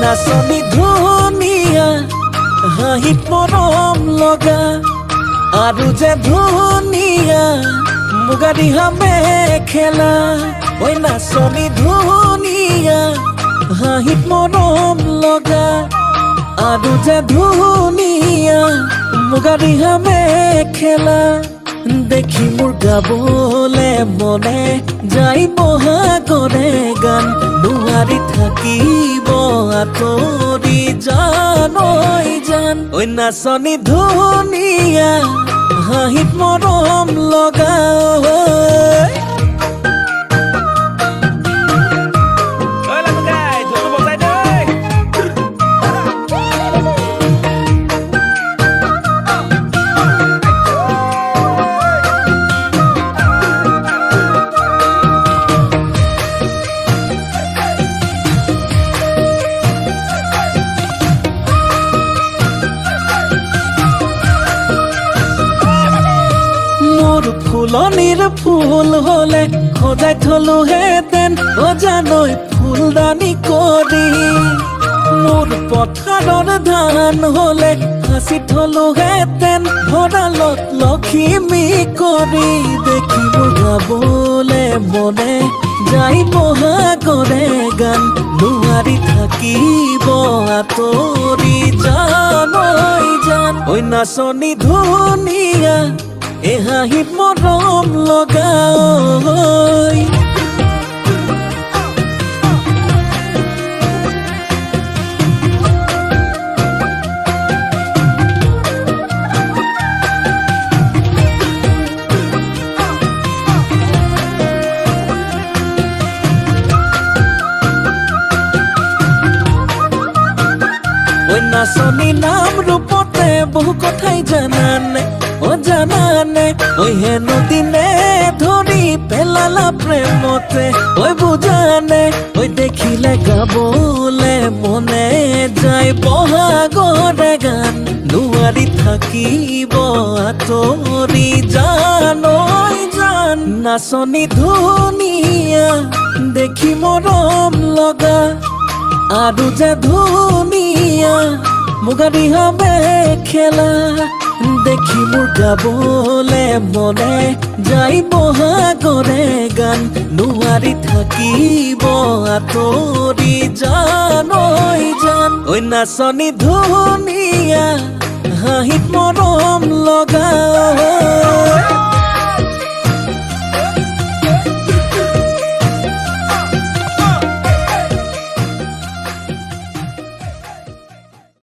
নাচনি ধুনীয়া হাঁহিত মৰম লগা আৰু যে ধুনীয়া মুগা ৰিহা মেখেলা ঐ নাচনি ধুনীয়া হাঁহিত মৰম লগা আৰু যে ধুনীয়া মুগা ৰিহা মেখেলা দেখি মোৰ গাবলে মনে যাই বহাগৰে গান নোৱাৰি থাকিব আঁতৰি জান ঐ জান ঐ নাচনি ধুনীয়া হাঁহিত মৰম লগা ফুলনিৰ ফুল হলে সজাই থলো হেতেন অজানৈ ফুলদানি কৰি মোৰ পথাৰৰ ধান হলে সাঁচি থলো হেতেন ভঁৰালত লখিমী কৰি দেখিব গাবলে মনে যাই বহাগৰে গান নোৱাৰি থাকিব আঁতৰি জান ঐ জান ঐ নাচনি ধুনীয়া এ হাঁহিত মৰম লগা ঐ নাচনি নাম ৰূপতে বহু কথাই জানানে জানানে ঐ হেনো দিনে ধৰি পেলালা প্ৰেমতে ঐ বুজানে ঐ দেখিলে গাবলে মনে যাই বহাগৰে গান নোৱাৰি থাকিব আঁতৰি জান ঐ জান নাচনি ধুনীয়া দেখি মৰম লগা আৰু যে ধুনীয়া মুগা ৰিহা মেখেলা দেখি মোৰ গাবলে মনে যাই বহাগৰে গান নোৱাৰি থাকিব আঁতৰি জান ঐ জান ঐ নাচনি ধুনীয়া হাঁহিত মৰম লগা